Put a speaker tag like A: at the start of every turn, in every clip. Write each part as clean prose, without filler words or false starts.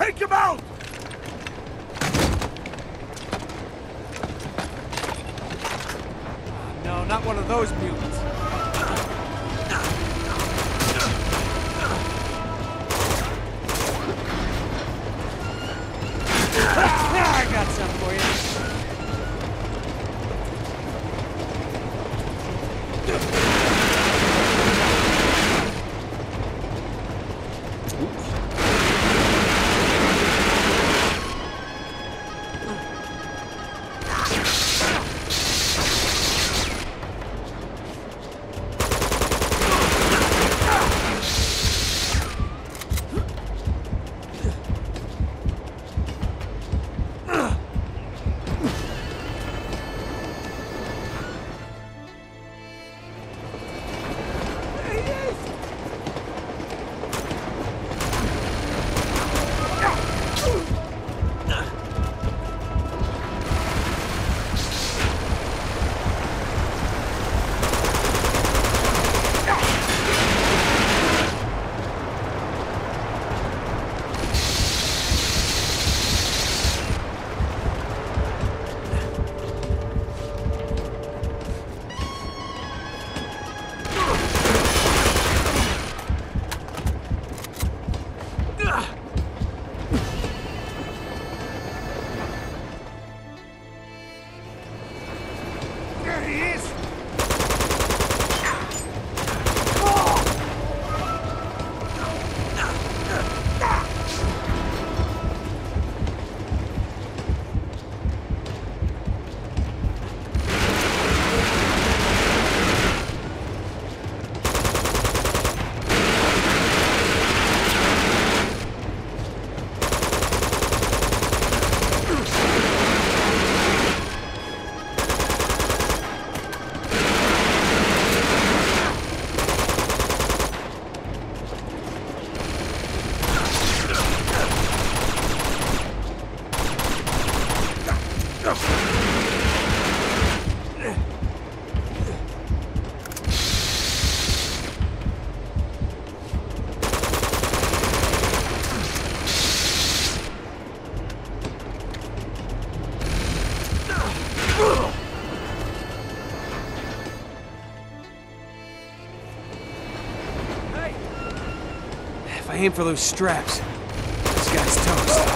A: Take him out!
B: No, not one of those mutants. I got some for you. If I aim for those straps, this guy's toast.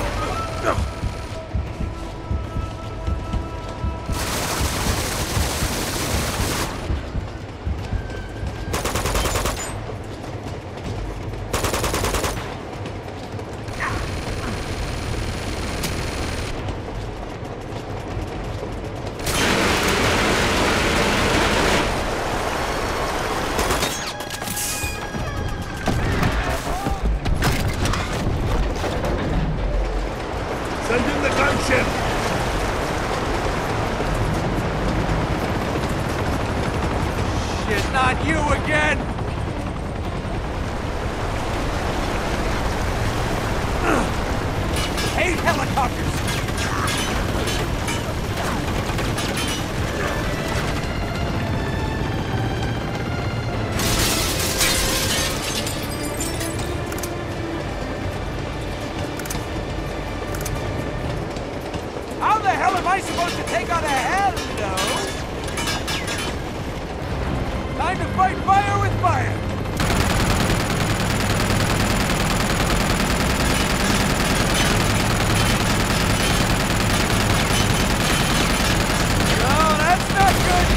A: Send in the gunship!
B: Shit, not you again! Hate helicopters! How the hell am I supposed to take on a Helo? Time to fight fire with fire! No, that's not good!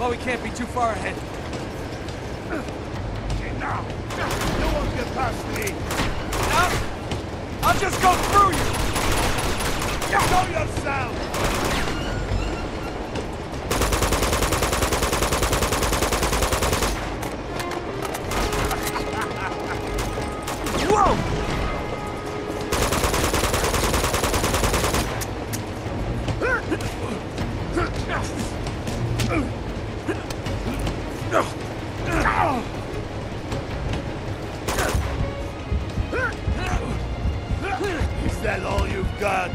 B: know he can't be too far ahead.
A: Okay, now! No one can pass me!
B: I'll just go through you!
A: Show yourself!
B: Whoa!
A: Is that all you've got?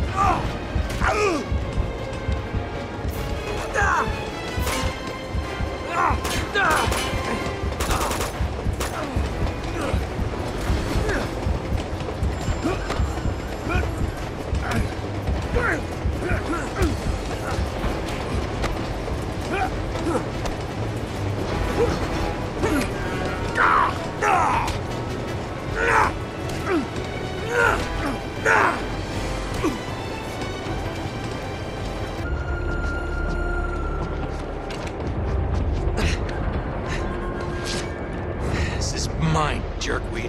B: This is mine, jerkweed.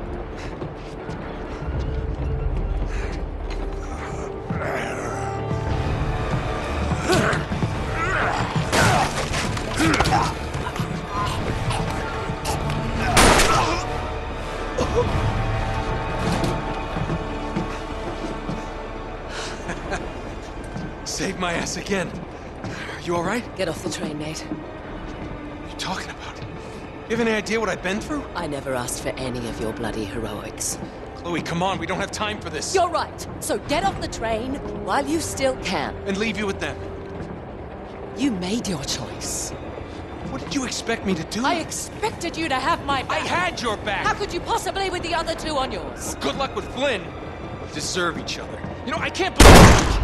B: Saved my ass again. Are you all right?
C: Get off the train, Nate.
B: What are you talking about? You have any idea what I've been through?
C: I never asked for any of your bloody heroics.
B: Chloe, come on, we don't have time for this.
C: You're right. So get off the train while you still can.
B: And leave you with them.
C: You made your choice.
B: What did you expect me to do?
C: I expected you to have my back.
B: I had your back!
C: How could you possibly with the other two on yours?
B: Good luck with Flynn. We deserve each other. You know, I can't believe...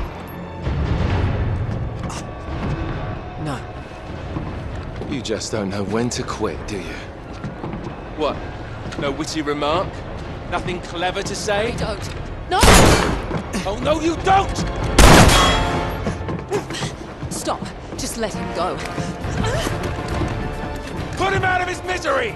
C: No.
D: You just don't know when to quit, do you?
B: What? No witty remark? Nothing clever to say?
C: I don't. No!
B: Oh, no, you don't!
C: Stop. Just let him go.
B: Put him out of his misery!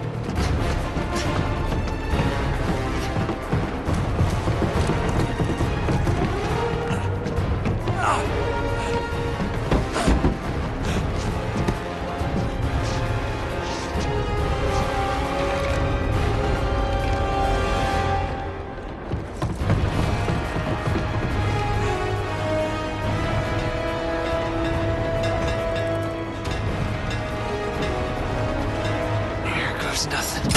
C: There's nothing.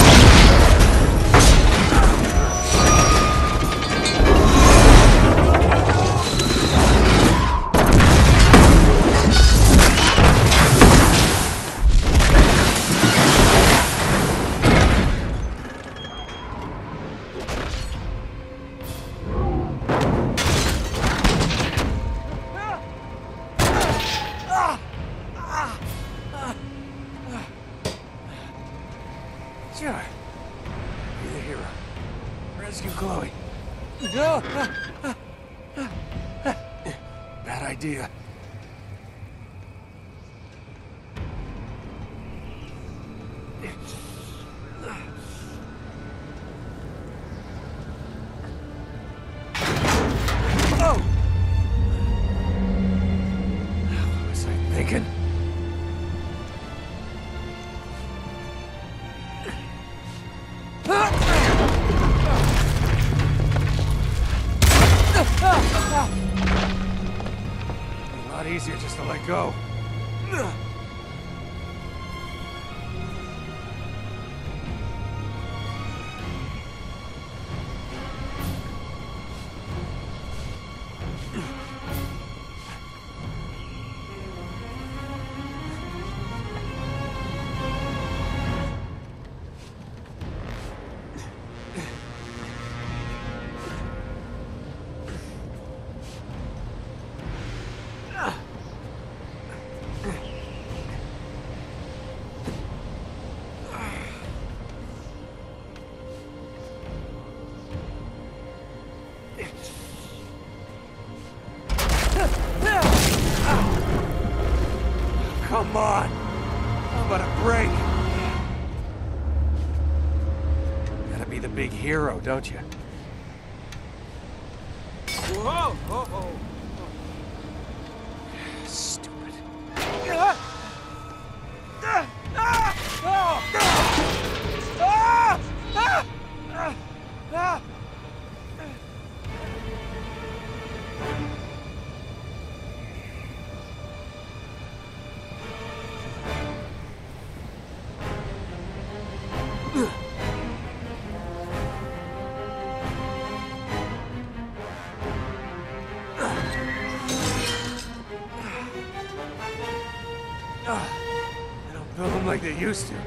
A: Sure. You're the hero. Rescue Chloe. Bad idea. Oh! What was I thinking? A lot easier just to let go. the big hero, don't you?
B: Whoa! Oh.
A: Stupid. They don't build them like they used to.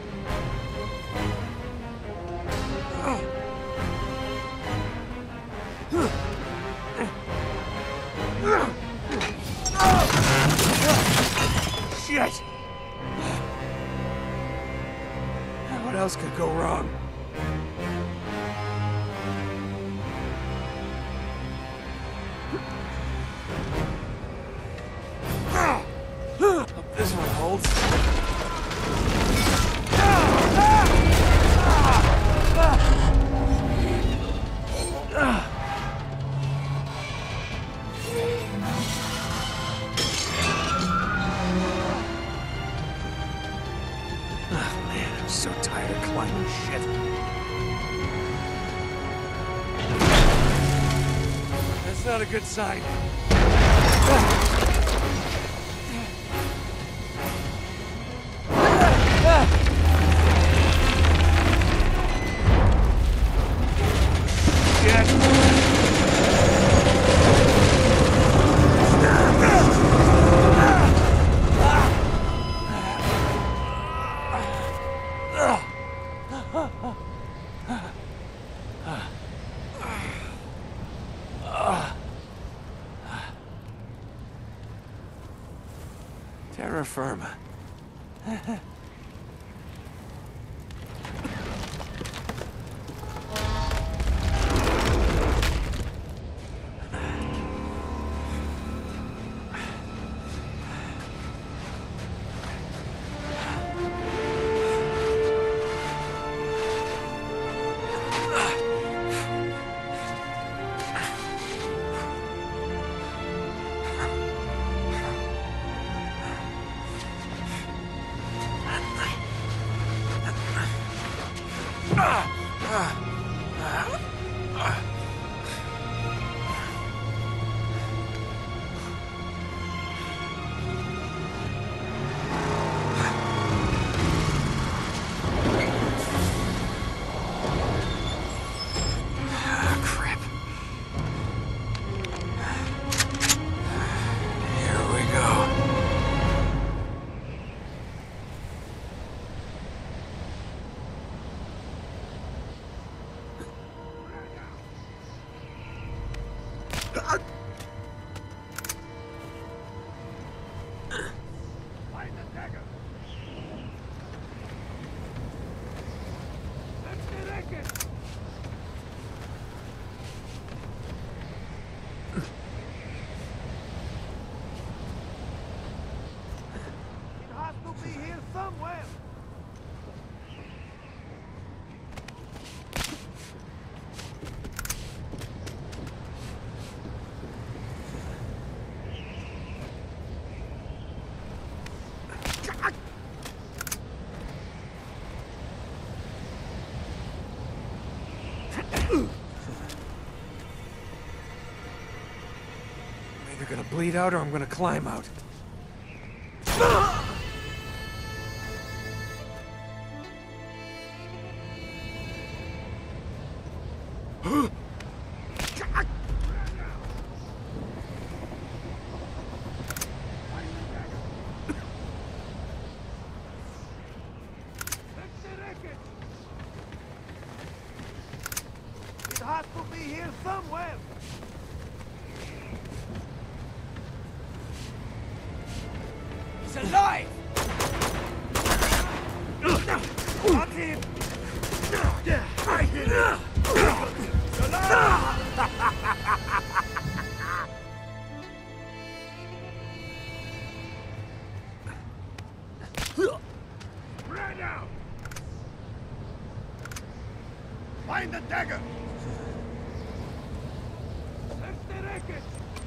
A: Shit! What else could go wrong? Hope this one holds. Oh man, I'm so tired of climbing shit. That's not a good sign. Terra firma. I'm either gonna bleed out or I'm gonna climb out.
E: It has to be here somewhere.
A: He's alive!
E: Got him! I hit him! Right now! Find the dagger! Search the wreckage!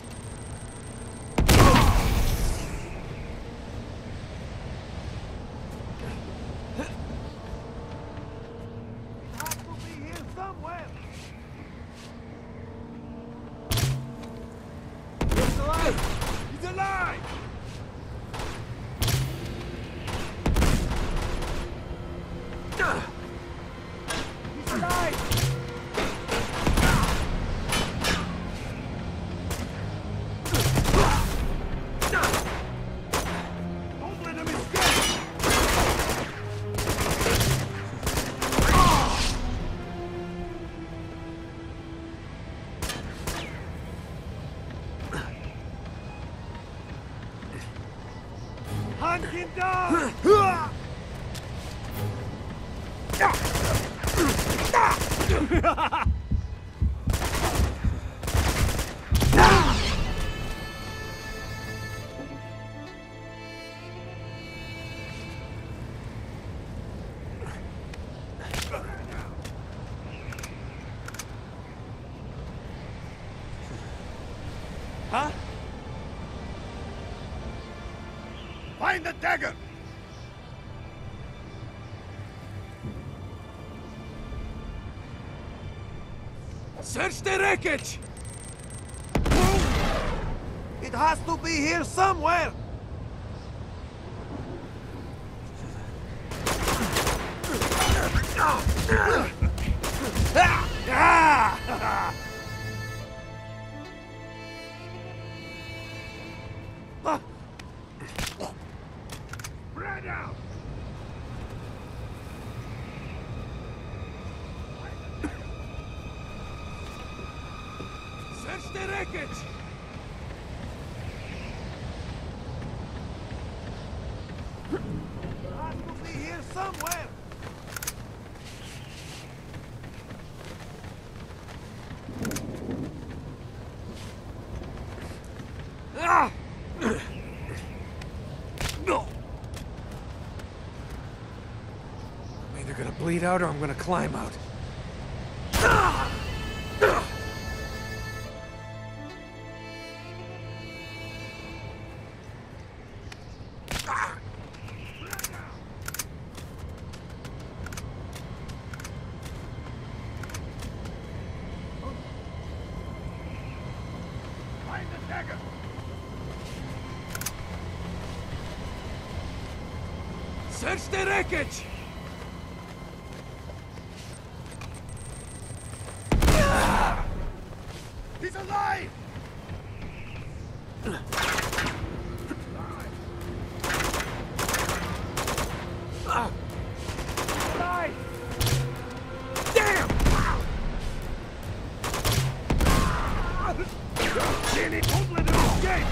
E: It has to be here somewhere! He's alive! He's alive! He's alive! Don't let him escape! Hunt him down! Huh? Find the dagger! Search the wreckage! It has to be here somewhere! Spread out! Search the wreckage! It has to be here somewhere! Ah! No! I'm either gonna bleed out or I'm gonna climb out. Find the dagger! Search the wreckage! He's alive! Alive! Damn! Jenny, don't let him escape!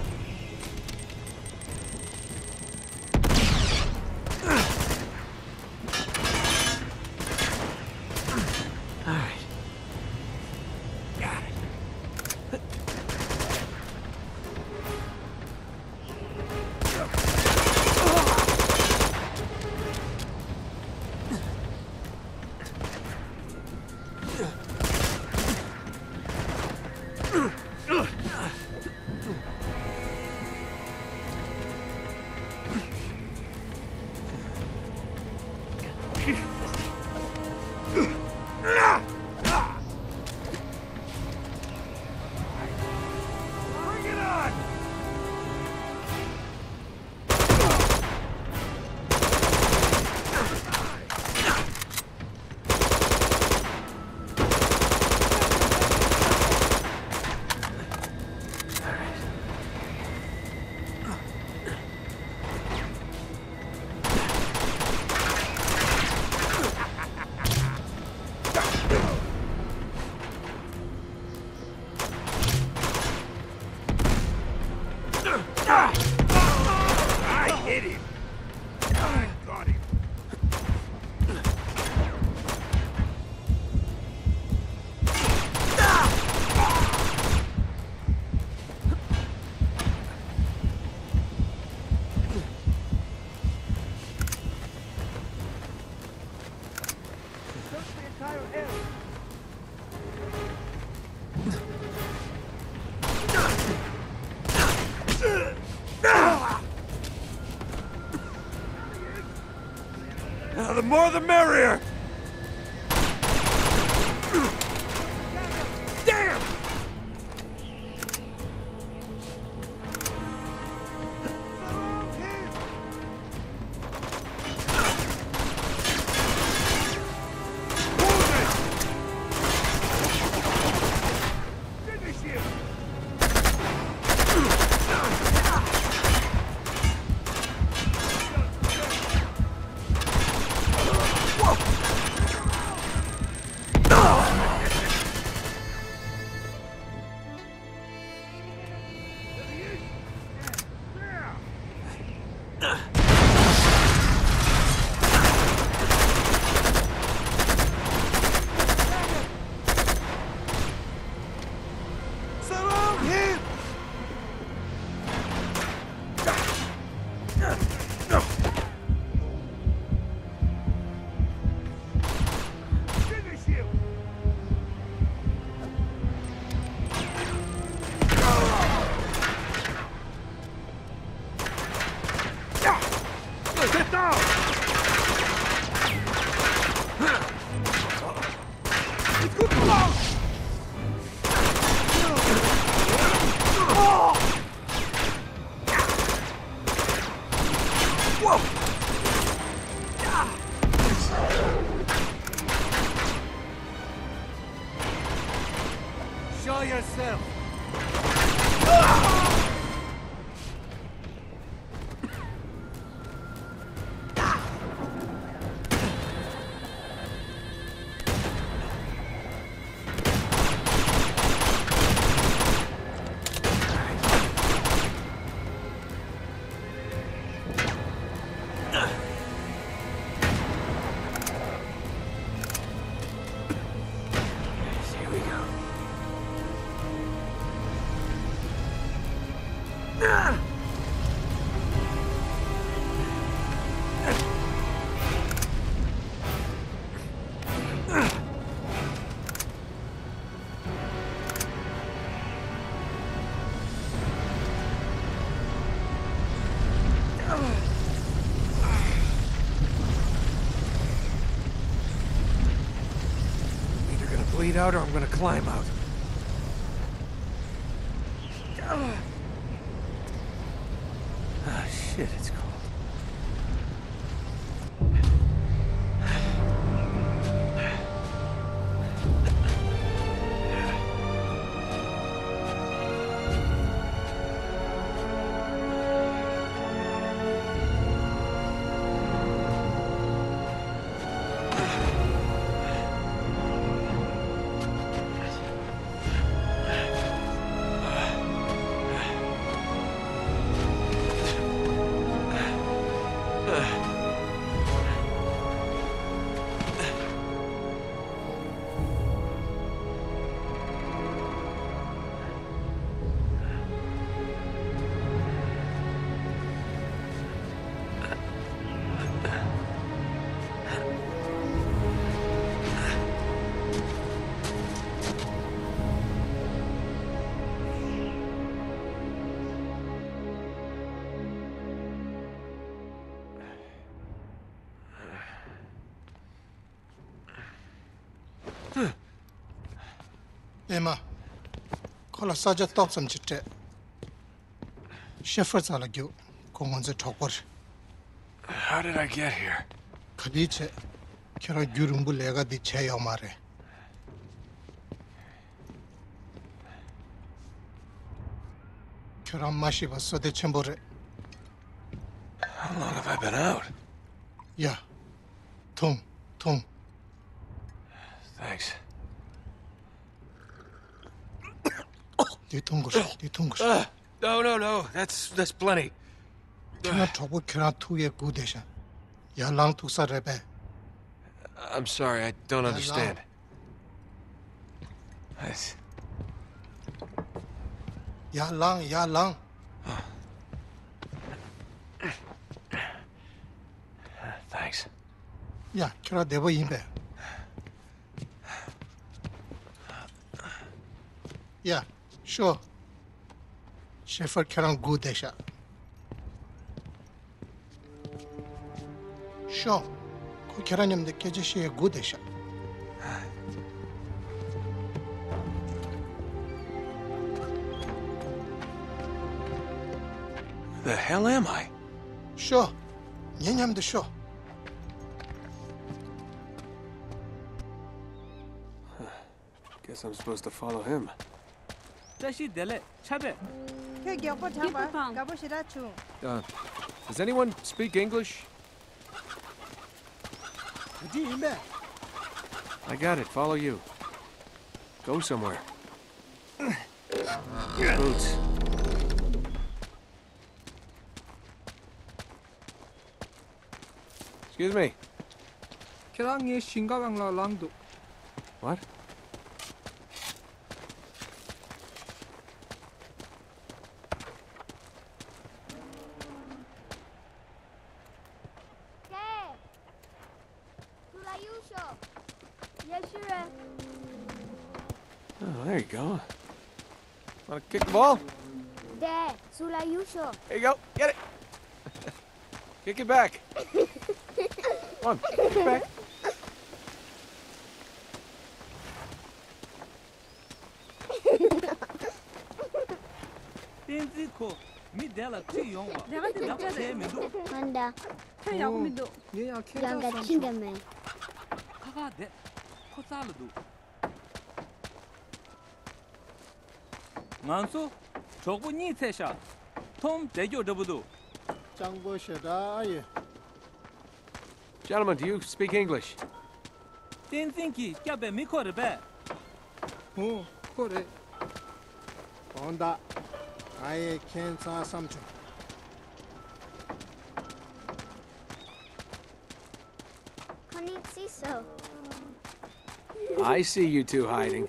E: Alright. Got it. Bring it on! I hit him! I got him! Search the entire area!
A: more the merrier! Damn! Show yourself! Here we go. I'm either gonna bleed out or I'm gonna climb out. Ah, shit, it's cold.
F: Emma, call a sergeant top some chit. Shepherds are like you, come on the topper.
A: How did I get here?
F: Kadiche, Kira Gurumbu lega di Chayamare. Kira Mashi was so the chambore.
A: How long have I been out?
F: Yeah, Tung.
A: Thanks.
F: Ditungus.
A: No. That's plenty.
F: Cannot talk with Kira 2 year good desha. Ya lang to Sarebe.
A: I'm sorry, I don't understand.
F: Ya lang.
A: Thanks.
F: Yeah, Kira Devo Imbe. Yeah, sure. Shepherd Kira good desha. Sure. 그 계란님 느껴지시에 구대샤.
A: The hell am I?
F: 쇼. 년냠도 쇼.
A: Guess I'm supposed to follow him.
G: 这是得嘞，差别。
A: Does anyone speak English? I got it. Follow you. Go somewhere. Boots. Excuse me.
H: 계란이 신가방라 랑도.
A: What? Oh, there you go. Want to kick the ball?
I: There, sulla Yusho.
A: There you go. Get it. Kick it back. Come on, kick it back.
I: Manda,
H: 얘야
I: yanga
H: 캔자
I: chingame.
G: 만수, 저분이 세샤. 톰 대교 저부도.
F: 장보셔다.
A: Gentlemen, do you speak English?
G: 땡땡기 꺄베 미코르베.
H: 어, 그래.
F: 온다. 아예 캔사 삼촌.
I: Konnichiso.
A: I see you two hiding.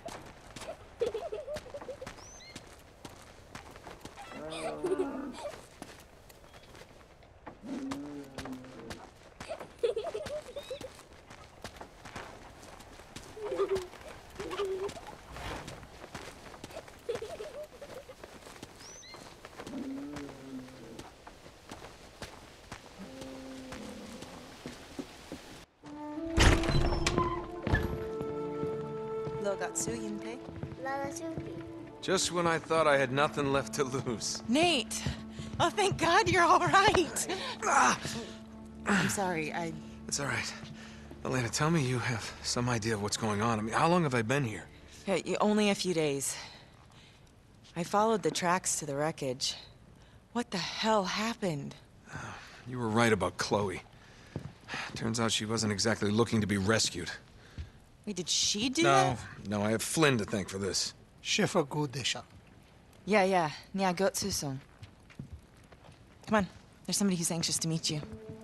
I: Lala Supi.
D: Just when I thought I had nothing left to lose.
J: Nate! Oh, thank God you're all right. I'm sorry,
D: It's all right. Elena, tell me you have some idea of what's going on. I mean, how long have I been here?
J: Only a few days. I followed the tracks to the wreckage. What the hell happened?
D: You were right about Chloe. Turns out she wasn't exactly looking to be rescued.
J: Wait, did she do that?
D: No, I have Flynn to thank for this.
F: 셰프 구대샤.
J: Yeah. Nyagotsu-sung. Come on. There's somebody who's anxious to meet you.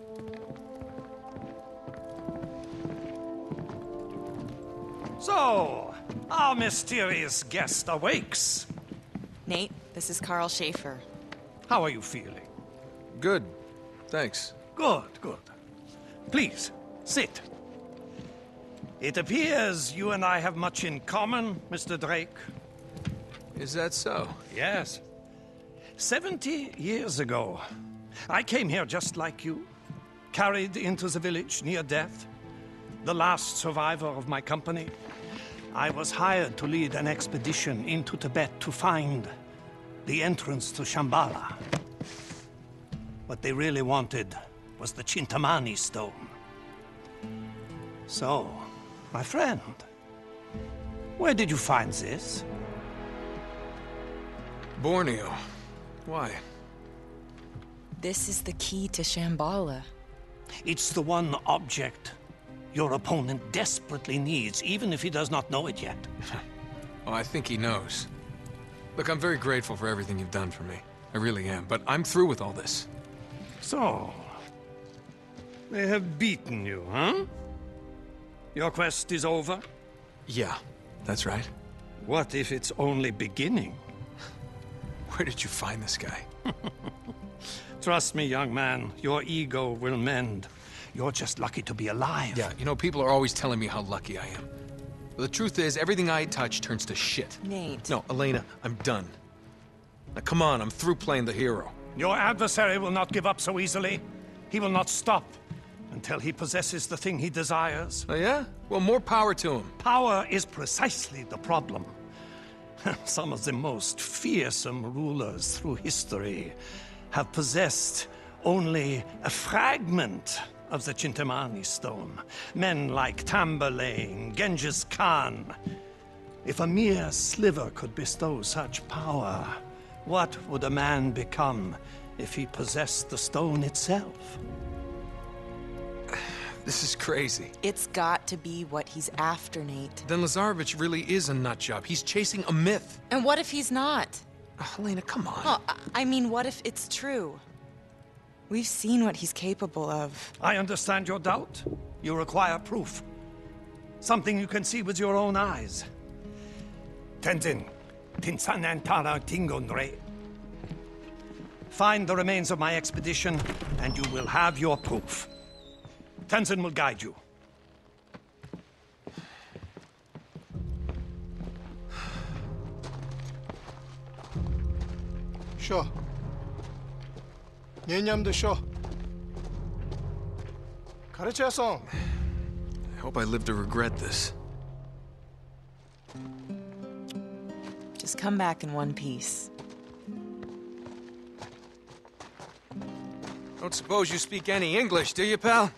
K: So, our mysterious guest awakes.
J: Nate, this is Carl Schaefer.
K: How are you feeling?
D: Good. Thanks.
K: Good. Please, sit. It appears you and I have much in common, Mr. Drake.
D: Is that so?
K: Yes. 70 years ago, I came here just like you, carried into the village near death, the last survivor of my company. I was hired to lead an expedition into Tibet to find the entrance to Shambhala. What they really wanted was the Chintamani stone. So, my friend, where did you find this?
D: Borneo. Why?
J: This is the key to Shambhala.
K: It's the one object your opponent desperately needs, even if he does not know it yet.
D: Oh, I think he knows. Look, I'm very grateful for everything you've done for me. I really am, but I'm through with all this.
K: So, they have beaten you, huh? Your quest is over?
D: Yeah, that's right.
K: What if it's only beginning?
D: Where did you find this guy?
K: Trust me, young man, your ego will mend. You're just lucky to be alive.
D: Yeah, you know, people are always telling me how lucky I am. But the truth is, everything I touch turns to shit.
J: Nate.
D: No, Elena, I'm done. Now, come on, I'm through playing the hero.
K: Your adversary will not give up so easily. He will not stop until he possesses the thing he desires.
D: Oh, yeah? Well, more power to him.
K: Power is precisely the problem. Some of the most fearsome rulers through history have possessed only a fragment of the Chintamani stone. Men like Tamburlaine, Genghis Khan. If a mere sliver could bestow such power, what would a man become if he possessed the stone itself?
D: This is crazy.
J: It's got to be what he's after, Nate.
D: Then Lazarevich really is a nutjob. He's chasing a myth.
J: And what if he's not?
D: Helena, come on.
J: Well, I mean, what if it's true? We've seen what he's capable of.
K: I understand your doubt. You require proof. Something you can see with your own eyes. Tenzin, Tinsanantara Tingonre. Find the remains of my expedition, and you will have your proof. Tenzin will guide you.
F: 쉬어. 얘념도 쉬어. 가르쳐서.
D: I hope I live to regret this.
J: Just come back in one piece.
D: Don't suppose you speak any English, do you, pal?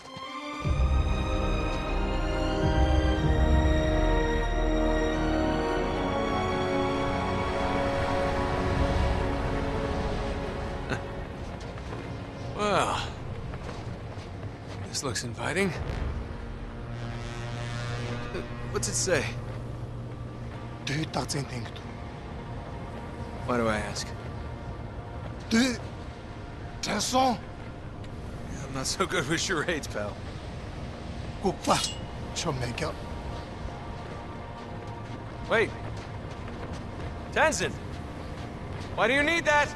D: Well, this looks inviting. What's it say? Why do I ask?
F: 됐어.
D: I'm not so good with charades, pal.
F: 꼭 봐. 저 매겨.
D: Wait. Tenzin! Why do you need that?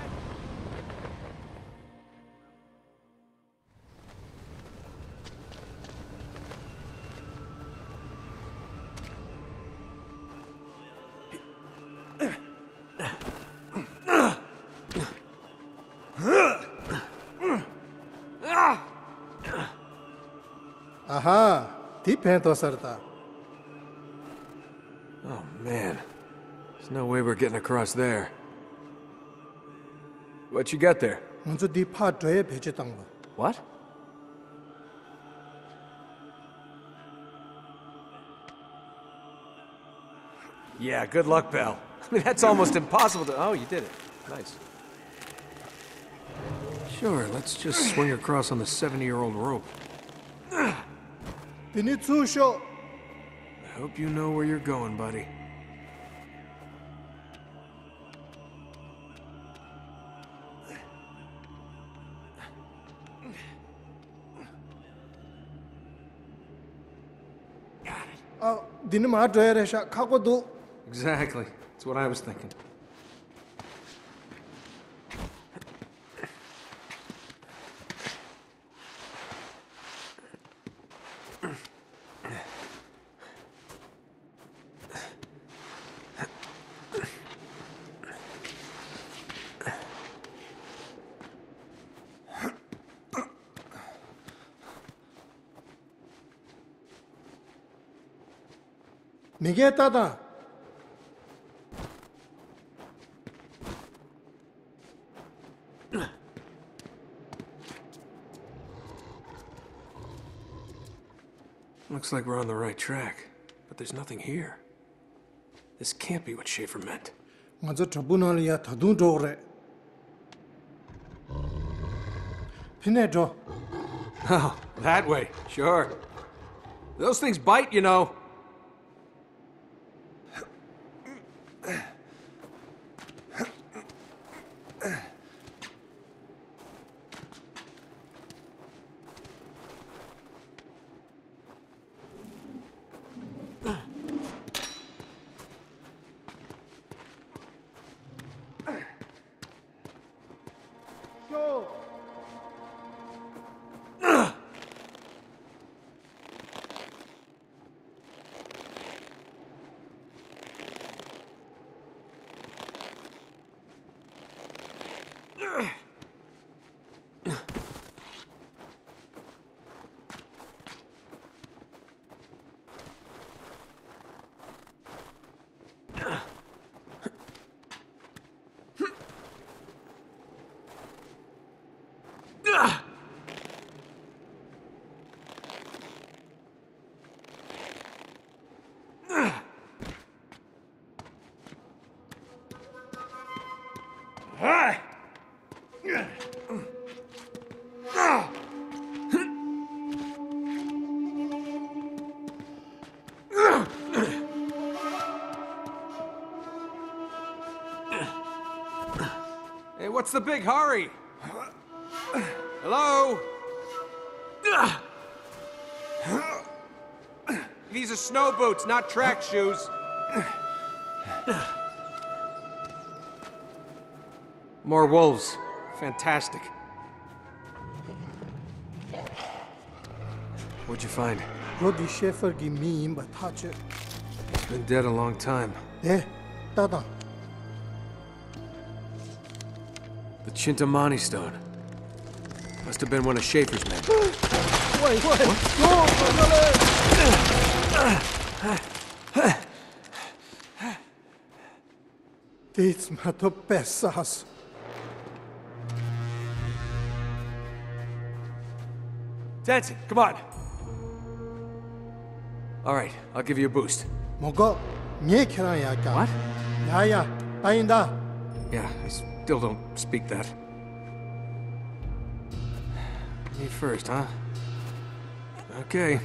F: 아하, 디펜더 sarta.
D: Oh, man. There's no way we're getting across there. What you got there?
F: 먼저 디파 뒤에 배제당 거.
D: What? Yeah, good luck, pal. I mean, that's almost impossible to... Oh, you did it. Nice. Sure, let's just swing across on the 70-year-old rope.
F: 비니츠쇼.
D: I hope you know where you're going, buddy.
F: 니는 마드에레 샤 카고도.
D: Exactly. That's what I was thinking.
F: 니게 따다.
D: Looks like we're on the right track, but there's nothing here. This can't be what Schaefer meant.
F: 먼저 저분을야 더둥 줘래. 피내 줘.
D: Oh, that way. Sure. Those things bite, you know.
A: Hey, what's the big hurry? Hello? These are snow boots, not track shoes. More wolves. Fantastic. What'd you find?
F: Roddy Schaefer give me in but touch it.
A: He's been dead a long time.
F: 네, 따다.
A: The Chintamani stone. Must have been one of Schaefer's men.
F: Wait, what? This matter best us.
A: Danson, come on. All right, I'll give you a boost.
F: 뭐가? 네 캐라야까.
A: What?
F: 야야, 따인다.
A: Yeah, I still don't speak that. Me first, huh? Okay.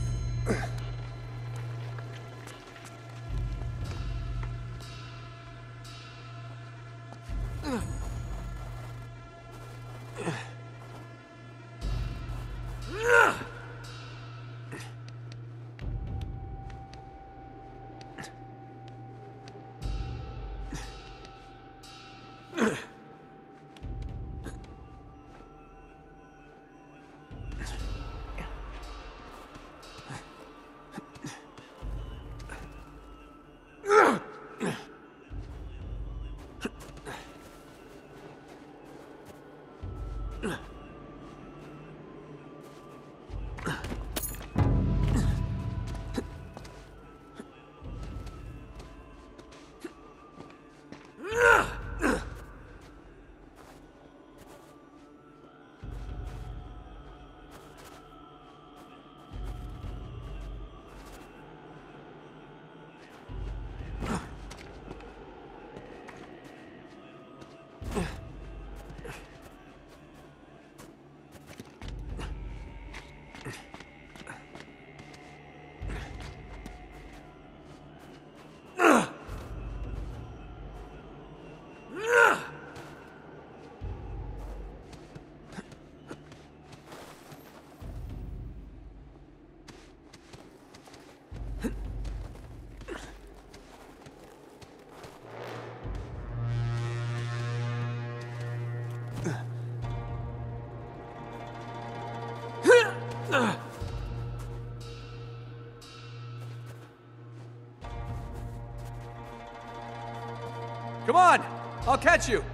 A: Come on! I'll catch you!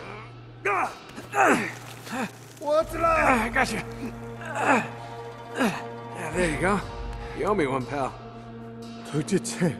F: What's wrong?
A: I got you. Yeah, there you go. You owe me one, pal.
F: 도대체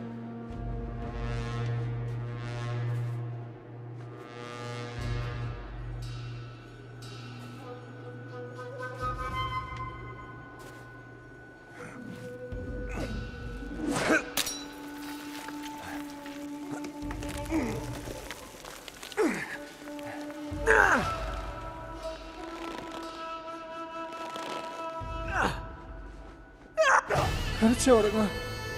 F: 그렇지 오래가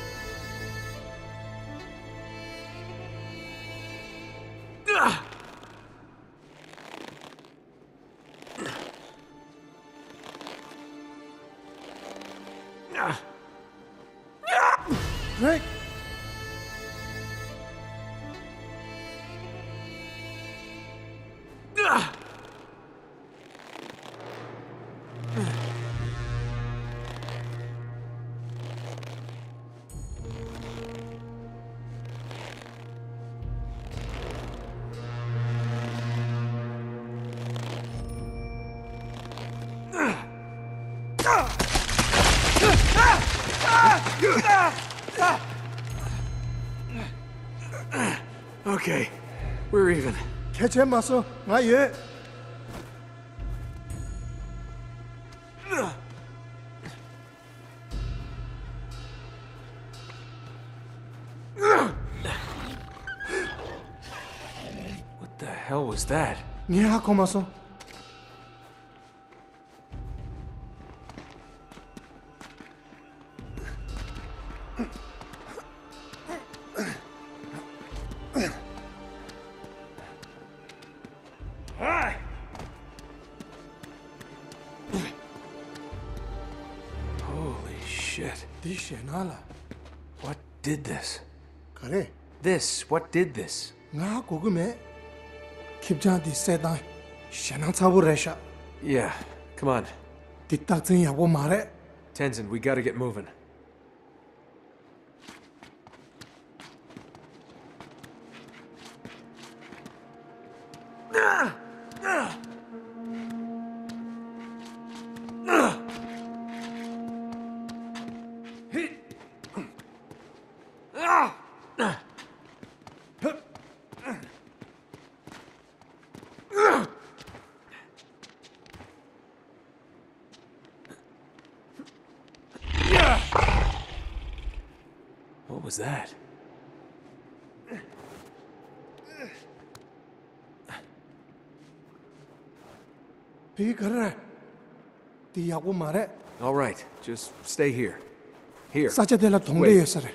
F: Rick
D: Okay, we're even.
F: 개체 마소 나 예.
D: What the hell was that?
F: 니하 고마소.
D: Holy shit.
F: 디시나라.
D: What did this?
F: 그래.
D: This, what did this?
F: 나 고금에 킵자디 세다. 샤나 차부레샤.
D: Yeah, come on.
F: 디딱진 야고 말해.
D: Tenzin, we gotta get moving. What was that?
F: 비 그래. 디 야고 말해.
D: All right, just stay here. Here.
F: 사제들라 동네에서래.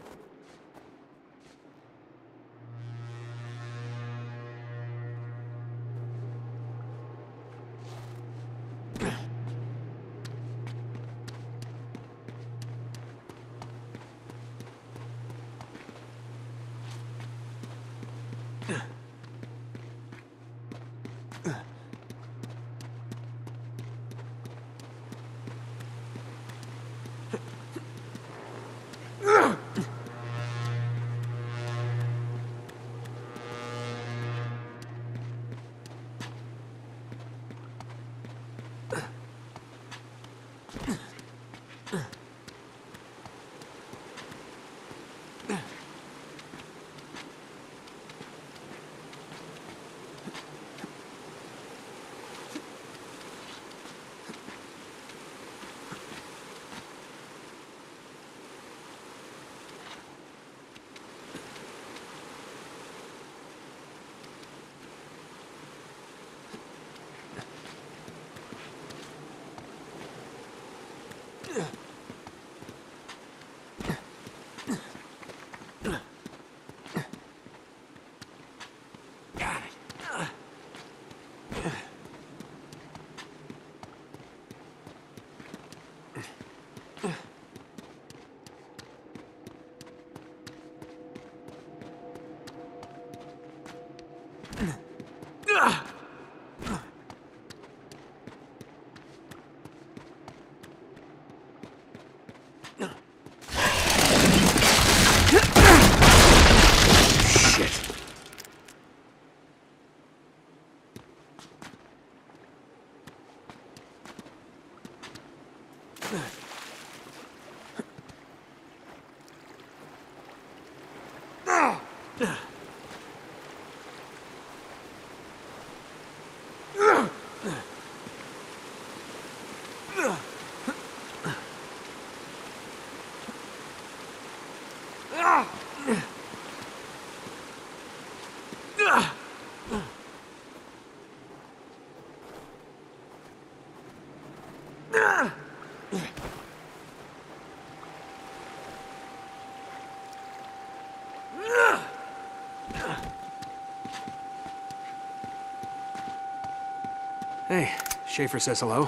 D: Hey, Schaefer says hello.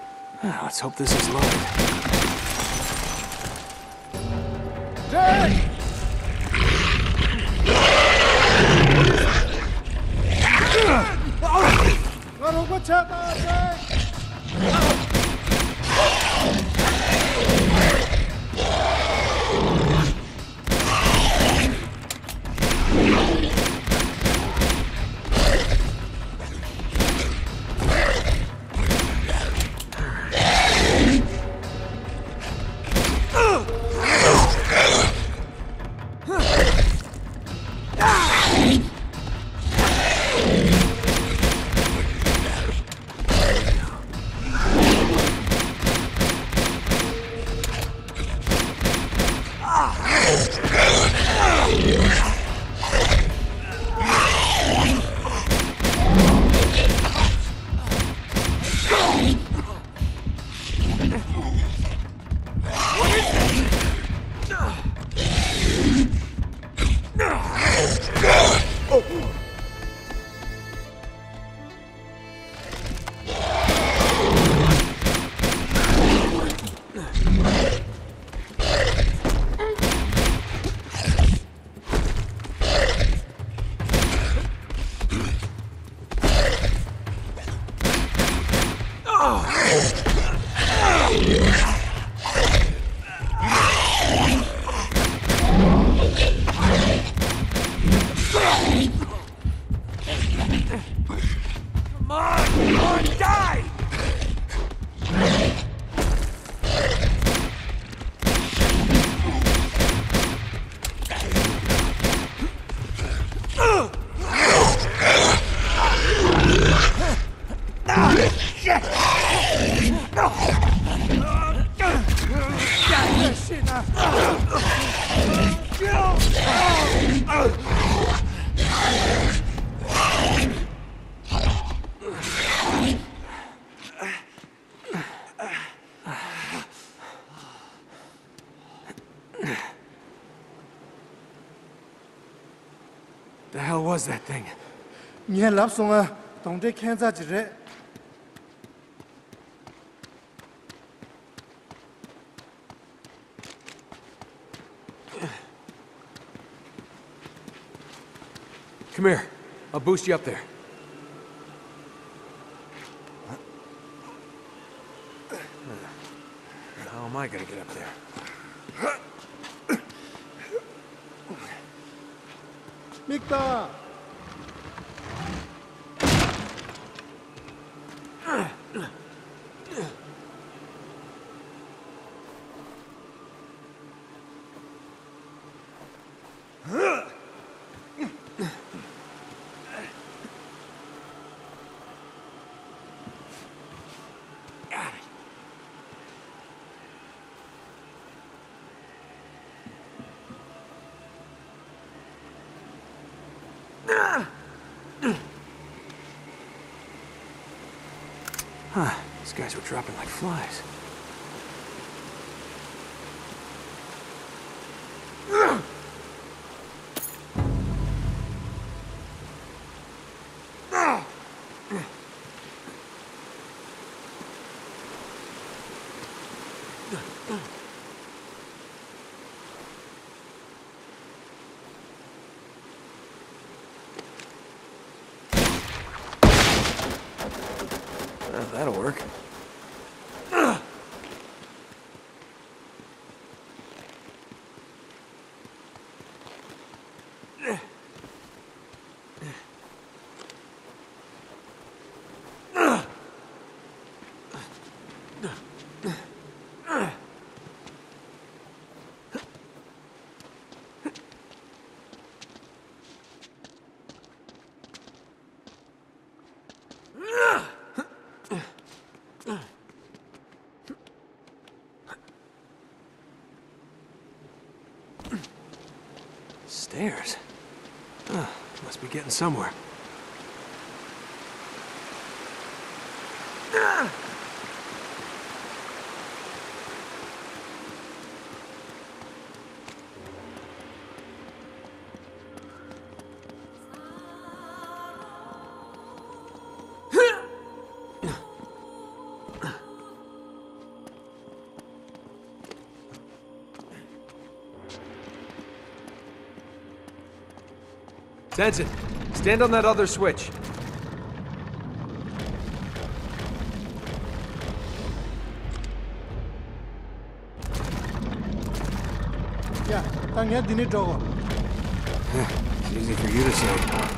D: Let's hope this is loaded.
A: Jake!
F: 너로고 잡아.
D: The hell was that thing?
F: 你还lap松啊？懂得看咋几人？
D: Come here. I'll boost you up there. How am I gonna get up there?
F: Mikta!
D: Huh, these guys were dropping like flies. That'll work. Stairs? Must be getting somewhere. Tenzin, stand on that other switch.
F: Yeah, tanya dini dogo.
D: It's easy for you to say.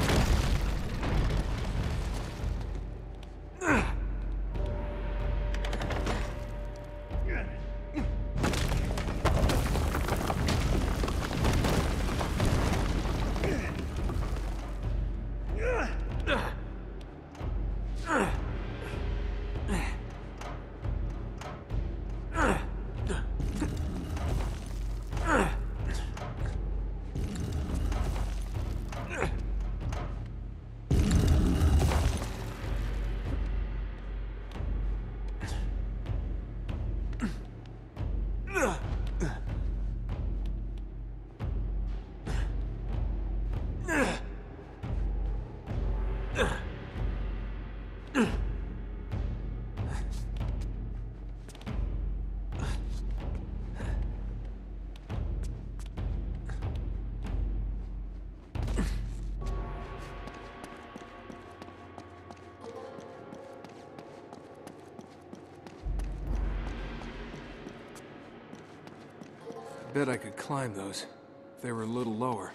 D: Bet I could climb those if they were a little lower.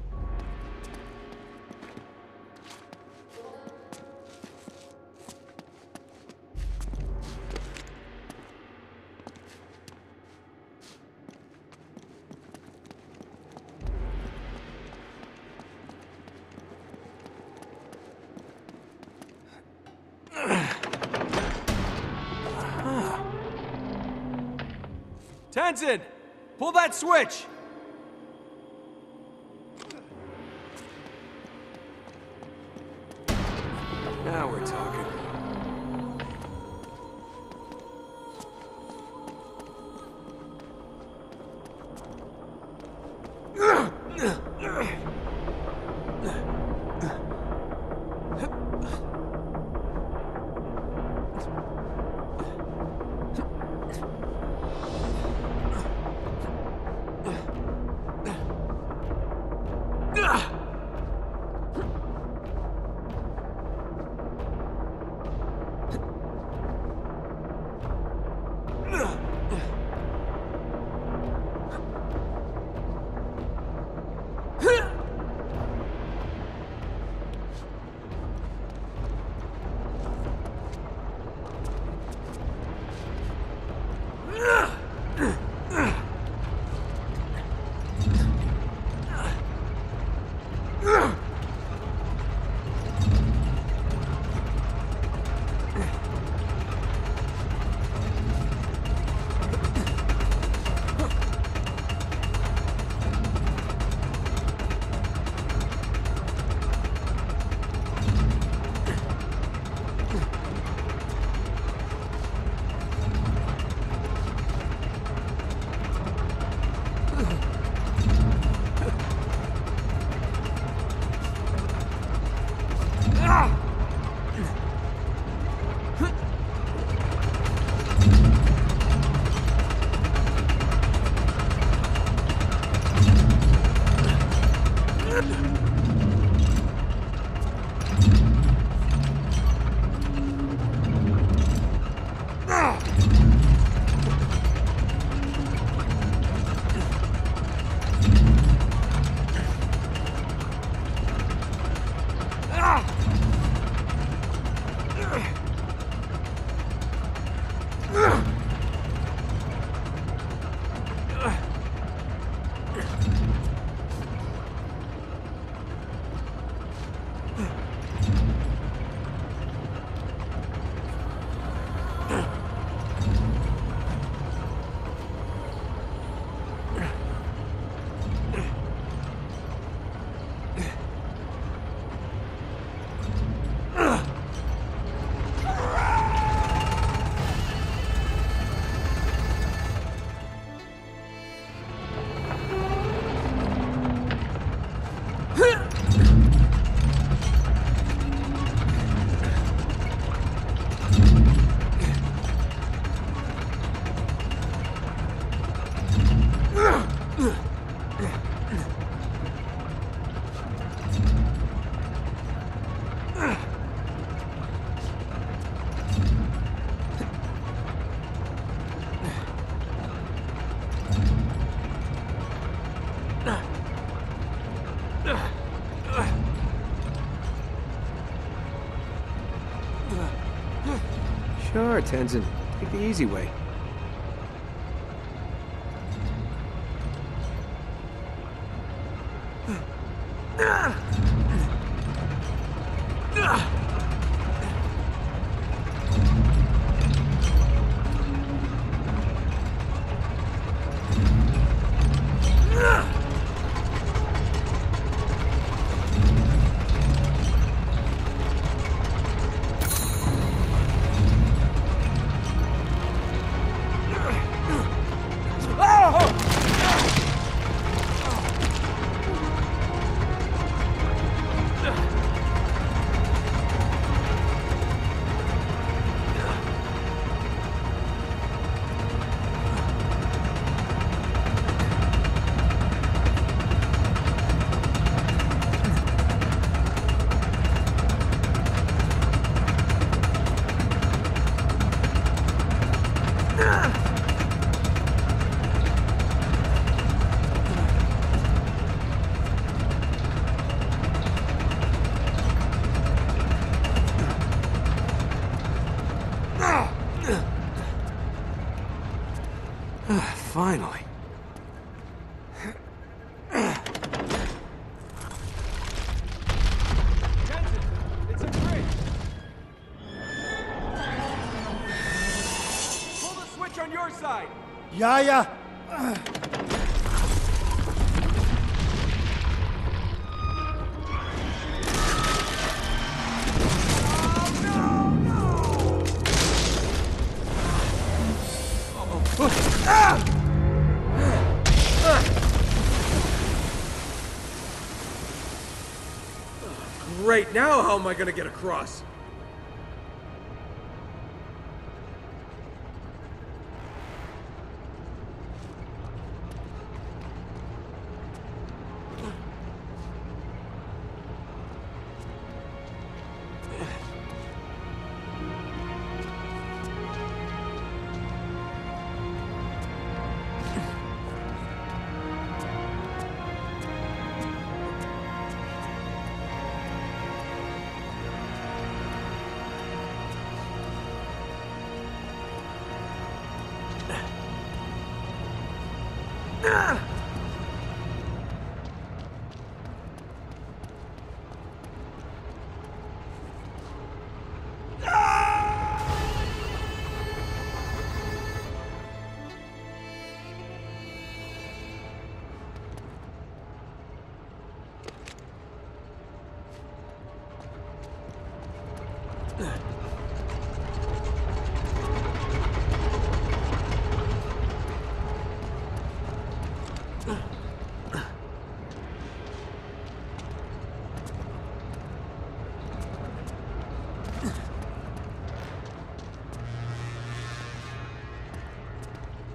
A: Tenzin! Pull that switch!
D: Now we're talking. Sure, Tenzin. Take the easy way. Finally.
A: Jensen, it's a bridge. Pull the switch on your side.
F: Yeah, yeah.
A: Great, now how am I gonna get across?